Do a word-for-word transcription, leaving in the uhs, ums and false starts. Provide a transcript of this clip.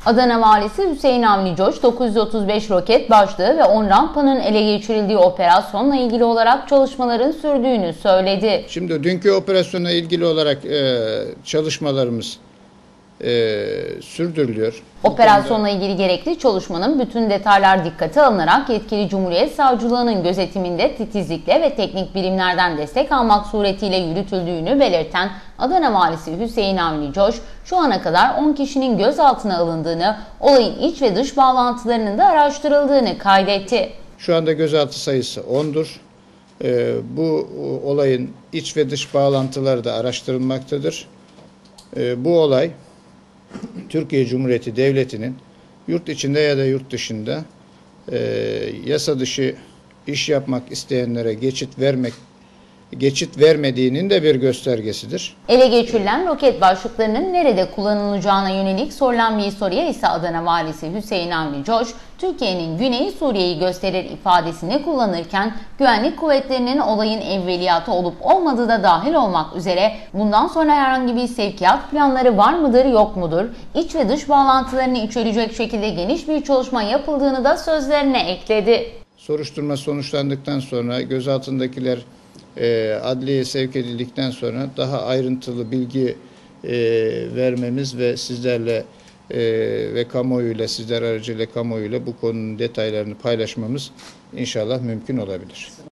Adana Valisi Hüseyin Avni Coş, dokuz yüz otuz beş roket başlığı ve on rampanın ele geçirildiği operasyonla ilgili olarak çalışmaların sürdüğünü söyledi. Şimdi dünkü operasyonla ilgili olarak e, çalışmalarımız e, sürdürülüyor. Operasyonla ilgili gerekli çalışmanın bütün detaylar dikkate alınarak yetkili Cumhuriyet Savcılığı'nın gözetiminde titizlikle ve teknik birimlerden destek almak suretiyle yürütüldüğünü belirten Adana Valisi Hüseyin Avni Coş, şu ana kadar on kişinin gözaltına alındığını, olayın iç ve dış bağlantılarının da araştırıldığını kaydetti. Şu anda gözaltı sayısı on'dur. E, bu olayın iç ve dış bağlantıları da araştırılmaktadır. E, bu olay Türkiye Cumhuriyeti Devleti'nin yurt içinde ya da yurt dışında e, yasa dışı iş yapmak isteyenlere geçit vermek geçit vermediğinin de bir göstergesidir. Ele geçirilen roket başlıklarının nerede kullanılacağına yönelik sorulan bir soruya ise Adana Valisi Hüseyin Avni Coş, Türkiye'nin Güney Suriye'yi gösterir ifadesini kullanırken güvenlik kuvvetlerinin olayın evveliyatı olup olmadığı da dahil olmak üzere bundan sonra herhangi bir sevkiyat planları var mıdır yok mudur, iç ve dış bağlantılarını içerecek şekilde geniş bir çalışma yapıldığını da sözlerine ekledi. Soruşturma sonuçlandıktan sonra gözaltındakiler e, adliyeye sevk edildikten sonra daha ayrıntılı bilgi e, vermemiz ve sizlerle e, ve kamuoyuyla, sizler aracılığıyla kamuoyuyla bu konunun detaylarını paylaşmamız inşallah mümkün olabilir.